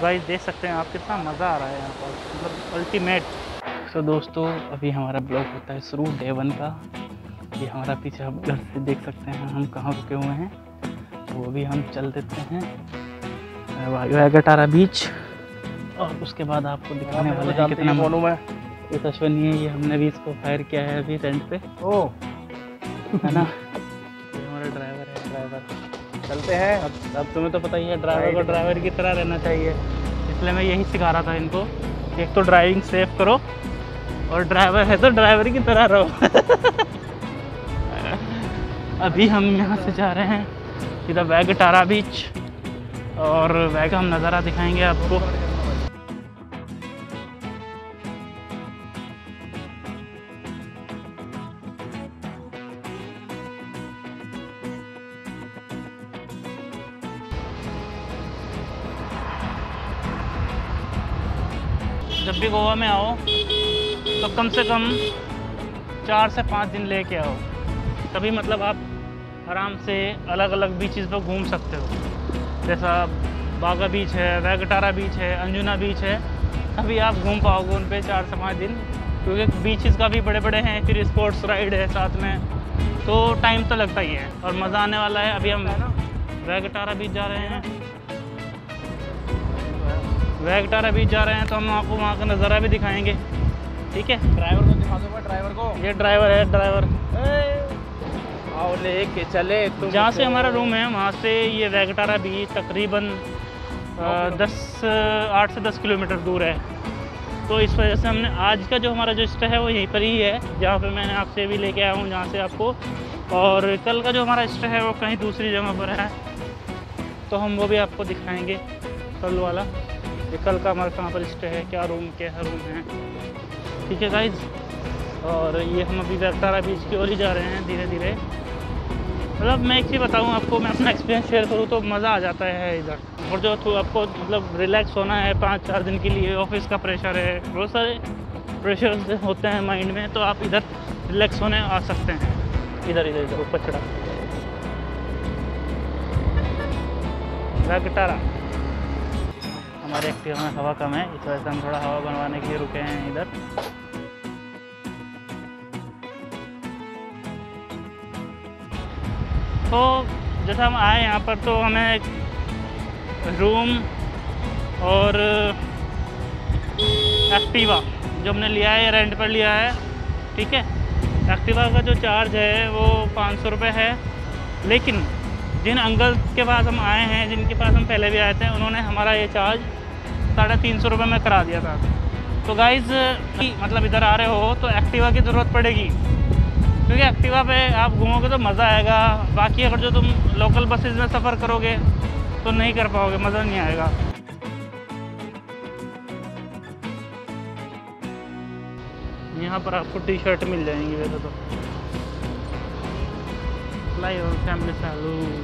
Guys देख सकते हैं आप, कितना मज़ा आ रहा है यहाँ पर, मतलब अल्टीमेट। तो दोस्तों अभी हमारा ब्लॉग होता है शुरू डे 1 का। ये हमारा पीछे आप घर से देख सकते हैं हम कहाँ रुके हुए हैं, तो अभी हम चल देते हैं वाघटारा बीच, और उसके बाद आपको दिखाने वाले हैं कितना मोनू में ये अश्वनी है। ये हमने भी इसको फायर किया है अभी रेंट पे, ओ है ना। ये हमारा ड्राइवर है, ड्राइवर चलते हैं। अब तुम्हें तो पता ही है ड्राइवर को ड्राइवर की तरह रहना चाहिए, इसलिए मैं यही सिखा रहा था इनको। एक तो ड्राइविंग सेफ करो, और ड्राइवर है तो ड्राइवर की तरह रहो। अभी हम यहाँ से जा रहे हैं सीधा वाघटारा बीच, और वैग हम नज़ारा दिखाएंगे आपको। जब भी गोवा में आओ तो कम से कम 4 से 5 दिन लेके आओ, तभी मतलब आप आराम से अलग अलग बीचेस पर घूम सकते हो। जैसा बागा बीच है, वाघटारा बीच है, अंजुना बीच है, अभी आप घूम पाओगे उन पे 4 से 5 दिन, क्योंकि बीचेस काफ़ी बड़े बड़े हैं, फिर स्पोर्ट्स राइड है साथ में, तो टाइम तो लगता ही है और मज़ा आने वाला है। अभी हम वाघटारा बीच जा रहे हैं, वाघटारा बीच जा रहे हैं, तो हम आपको वहाँ का नज़ारा भी दिखाएंगे, ठीक है। ड्राइवर को दिखा दो, ड्राइवर को। ये ड्राइवर है, ड्राइवर आओ लेके चले तुम। जहाँ से हमारा रूम है वहाँ से ये वाघटारा बीच तकरीबन 8 से 10 किलोमीटर दूर है। तो इस वजह से हमने आज का जो हमारा जो स्टे है वो यहीं पर ही है, जहाँ पे मैंने आपसे भी लेके आया हूँ, जहाँ से आपको। और कल का जो हमारा स्टे है वो कहीं दूसरी जगह पर है, तो हम वो भी आपको दिखाएंगे कल वाला। ये कल का हमारा कहाँ पर स्टे है, क्या रूम है, ठीक है गाइज। और ये हम अभी वाघटारा बीच की ओर ही जा रहे हैं धीरे धीरे। मतलब मैं एक चीज़ बताऊँ आपको, मैं अपना एक्सपीरियंस शेयर करूँ तो मज़ा आ जाता है इधर। और जो आपको मतलब रिलैक्स होना है 5-4 दिन के लिए, ऑफिस का प्रेशर है, बहुत सारे प्रेशर्स होते हैं माइंड में, तो आप इधर रिलैक्स होने आ सकते हैं। इधर ऊपर चढ़ा वाघटारा। हमारे एक्टिवा में हवा कम है, इस वजह से हम थोड़ा हवा बनवाने के लिए रुके हैं इधर। तो जैसे हम आए यहाँ पर, तो हमें रूम और एक्टिवा जो हमने लिया है रेंट पर लिया है, ठीक है। एक्टिवा का जो चार्ज है वो 500 रुपये है, लेकिन जिन अंकल के पास हम आए हैं, जिनके पास हम पहले भी आए थे, उन्होंने हमारा ये चार्ज 350 रुपये में करा दिया था। तो गाइज़ मतलब इधर आ रहे हो तो एक्टिवा की ज़रूरत पड़ेगी, क्योंकि एक्टिवा पे आप घूमोगे तो मज़ा आएगा। बाकी अगर जो तुम लोकल बसेज में सफ़र करोगे तो नहीं कर पाओगे, मज़ा नहीं आएगा। यहाँ पर आपको टी-शर्ट मिल जाएंगी वैसे तो। फ्लाईओवर फैमिली सैलून,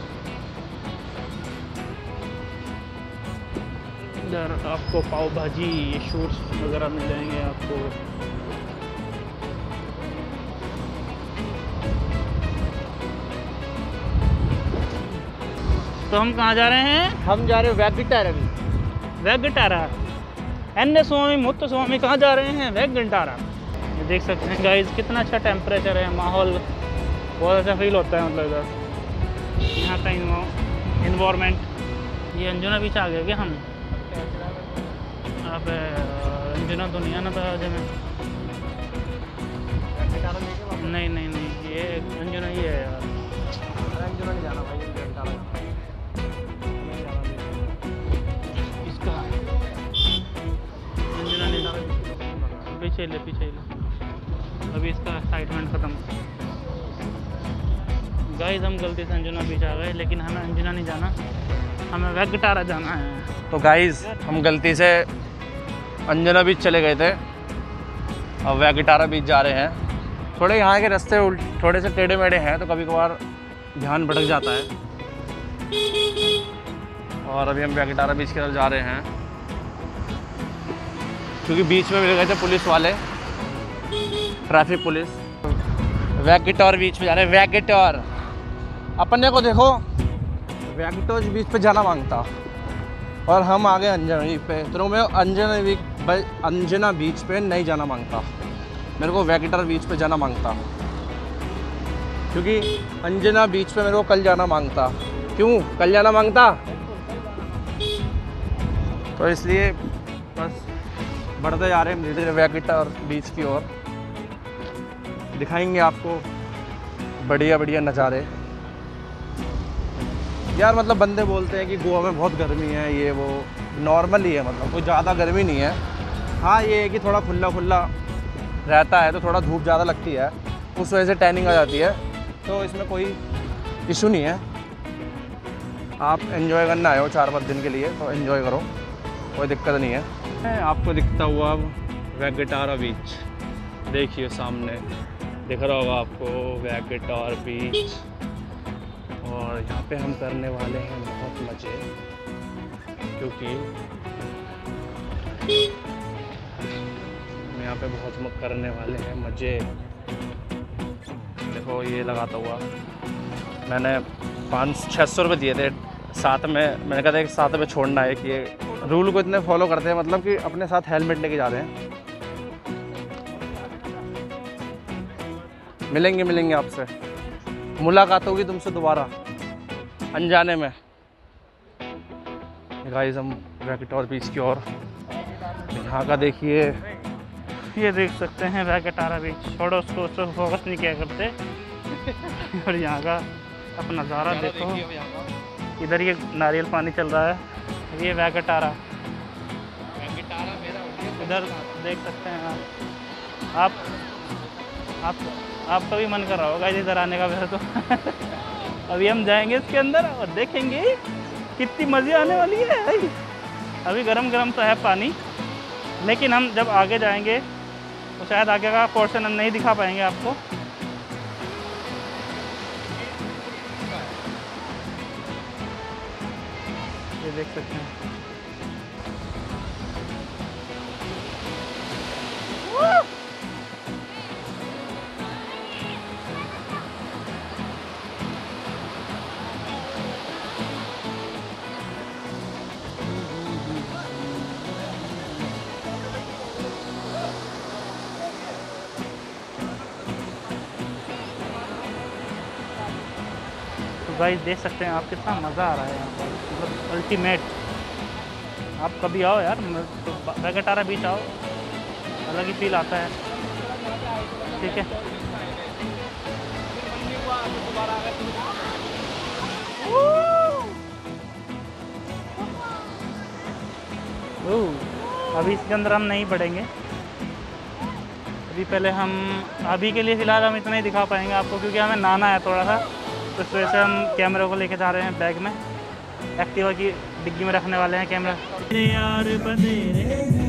इधर आपको पाव भाजी, शूट्स वगैरह मिल जाएंगे आपको। तो हम कहाँ जा रहे हैं? हम जा रहे हैं वाघटारा भी। वाघटारा एन स्वामी मुत्त स्वामी कहाँ जा रहे हैं? वाघटारा। ये देख सकते हैं गाइस कितना अच्छा टेम्परेचर है, माहौल बहुत अच्छा फील होता है मतलब इधर यहाँ का इन्वायरमेंट। ये अंजुना बीच आ गए क्या हम? अब अंजुना तो नहीं आना था आज हमें। नहीं ये अंजुना ही है यार। अंजुना नहीं जाना भाई, इसका अंजुना नहीं जाना। पीछे ले अभी इसका एक्साइटमेंट ख़त्म। गाइस हम गलती से अंजुना बीच आ गए, लेकिन हमें अंजुना नहीं जाना, हमें वाघटारा जाना है। तो गाइस हम गलती से अंजुना बीच चले गए थे, अब वाघटारा बीच जा रहे हैं। थोड़े यहाँ के रास्ते थोड़े से टेढ़े मेढ़े हैं, तो कभी कभार ध्यान भटक जाता है। और अभी हम वाघटारा बीच की तरफ जा रहे हैं, क्योंकि बीच में मिल गए थे पुलिस वाले, ट्रैफिक पुलिस। वाघटारा बीच पे जा रहे हैं। वाघटारा अपने को देखो, वाघटारा बीच पे जाना मांगता। और हम आ गए अंजना बीच पे। तो मैं अंजना बीच पे नहीं जाना मांगता, मेरे को वेगेटर बीच पे जाना मांगता, क्योंकि अंजना बीच पे मेरे को कल जाना मांगता। क्यों कल जाना मांगता? तो इसलिए बस बढ़ते जा रहे हैं धीरे धीरे वेगेटर बीच की ओर। दिखाएंगे आपको बढ़िया बढ़िया नज़ारे। यार मतलब बंदे बोलते हैं कि गोवा में बहुत गर्मी है, ये वो नॉर्मल ही है, मतलब कोई ज़्यादा गर्मी नहीं है। हाँ ये है कि थोड़ा खुला खुला रहता है तो थोड़ा धूप ज़्यादा लगती है, उस वजह से टैनिंग आ जाती है, तो इसमें कोई इशू नहीं है। आप एंजॉय करना आए हो 4-5 दिन के लिए तो एंजॉय करो, कोई दिक्कत नहीं है। आपको दिखता हुआ वेगेटारा बीच देखिए, सामने दिख रहा होगा आपको वेगेटारा बीच। और यहाँ पे हम करने वाले हैं बहुत मज़े, क्योंकि यहाँ पे बहुत करने वाले हैं मज़े। देखो ये लगाता हुआ, मैंने 500-600 रुपये दिए थे साथ में, मैंने कहा था कि साथ में छोड़ना है कि ये रूल को इतने फॉलो करते हैं, मतलब कि अपने साथ हेलमेट लेके जा रहे हैं। मिलेंगे आपसे, मुलाकात होगी तुमसे दोबारा अनजाने में। गाइस हम वेगेटारा बीच की ओर, यहाँ का देखिए, ये देख सकते हैं वेगेटारा बीच। छोड़ो उसको, उसको फोकस नहीं किया करते। और यहाँ का अपना नज़ारा देखो, इधर ये नारियल पानी चल रहा है, ये वेगेटारा इधर देख सकते हैं आप। आपका भी मन कर रहा होगा इधर आने का वैसे तो। अभी हम जाएंगे इसके अंदर और देखेंगे कितनी मज़े आने वाली है भाई। अभी गरम गरम सा है पानी, लेकिन हम जब आगे जाएंगे तो शायद आगे का पोर्शन हम नहीं दिखा पाएंगे आपको। ये देख सकते हैं। तो गाइस देख सकते हैं आप, कितना मज़ा आ रहा है यहाँ पर, मतलब अल्टीमेट। आप कभी आओ यार, तो वेगेटारा बीच आओ, अलग ही फील आता है। ठीक है, अभी इसके अंदर हम नहीं बढ़ेंगे। अभी पहले हम, अभी के लिए फ़िलहाल हम इतना ही दिखा पाएंगे आपको, क्योंकि हमें नहाना है थोड़ा सा, तो इस वजह से हम कैमरे को लेके जा रहे हैं बैग में। एक्टिवा की डिग्गी में रखने वाले हैं कैमरा। यार बंदे